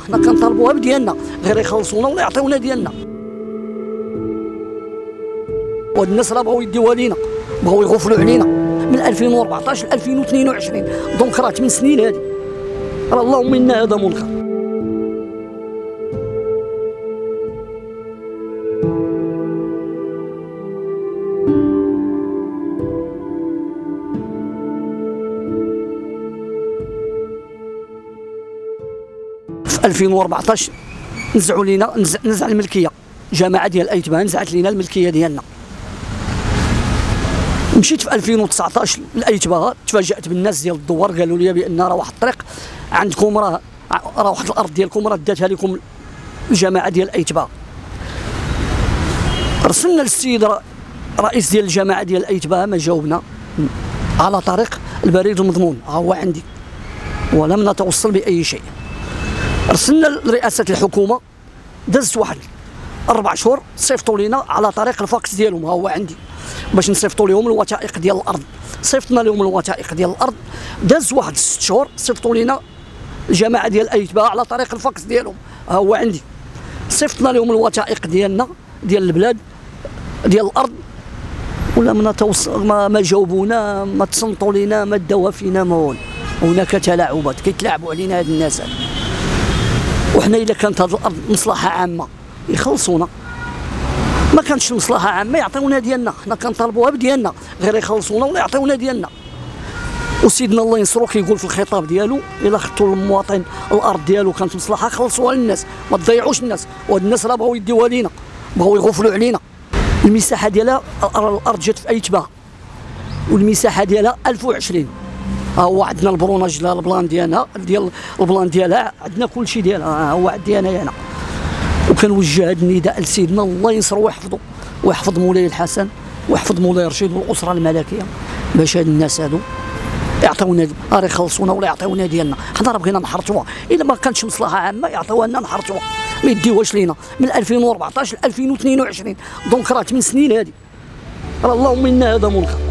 حنا كنطالبوها بديالنا، غير يخلصونا ولا يعطيونا ديالنا. وهاد الناس راه بغاو يديوها لينا، بغاو يغفلوا علينا من 2014 ل 2022، دونك راه 8 سنين هادي، راه اللهم انا هذا منكر. في 2014 نزعوا لينا نزع الملكيه، جماعه ديال الايتباه نزعت لينا الملكيه ديالنا. مشيت في 2019 الايتباه، تفاجات بالناس ديال الدوار قالوا لي بان راه واحد الطريق عندكم، راه واحد الارض ديالكم راه داتها لكم الجماعه ديال الايتباه. رسلنا للسيد رئيس ديال الجماعه ديال الايتباه، ما جاوبنا على طريق البريد المضمون، ها هو عندي، ولم نتوصل باي شيء. رسلنا لرئاسه الحكومه، دازت واحد 4 شهور صيفطوا لنا على طريق الفاكس ديالهم، ها هو عندي، باش نصيفطوا لهم الوثائق ديال الارض. صيفطنا لهم الوثائق ديال الارض، داز واحد 6 شهور صيفطوا لنا الجماعه ديال الايتباه على طريق الفاكس ديالهم، ها هو عندي. صيفطنا لهم الوثائق ديالنا ديال البلاد ديال الارض، ولا ما جاوبونا، ما تصنتوا لينا، ما داوها فينا، ما والو. هناك تلاعبات كيتلاعبوا علينا هاد الناس هاد. وحنا الا كانت هاد الارض مصلحه عامه يخلصونا، ما كانتش مصلحه عامه يعطيونا ديالنا، حنا كنطالبوها بديالنا، غير يخلصونا ولا يعطيونا ديالنا. وسيدنا الله ينصرو كيقول في الخطاب ديالو الا خدتوا المواطن الارض ديالو كانت مصلحه خلصوها للناس، ما تضيعوش الناس. وهاد الناس راه بغاو يديوها لينا، بغاو يغفلوا علينا. المساحه ديالها الارض جات في ايتباه، والمساحه ديالها 1020. ها هو عندنا البروناج ديال البلان ديالنا، ديال البلان ديالها عندنا كل شيء ديالها، ها هو عندي انايا هنا. وكنوجه هذا النداء لسيدنا الله ينصرو ويحفظو، ويحفظ مولاي الحسن، ويحفظ مولاي رشيد والاسره الملكيه، باش هاد الناس هادو يعطيونا، راه يخلصونا ولا يعطيونا ديالنا. حنا راه بغينا نحرطوها، الا ما كانتش مصلحه عامه يعطيوها لنا نحرطوها، ما يديوهاش لينا من 2014 ل 2022، دونك راه 8 سنين هادي، راه اللهم انا هذا منكر.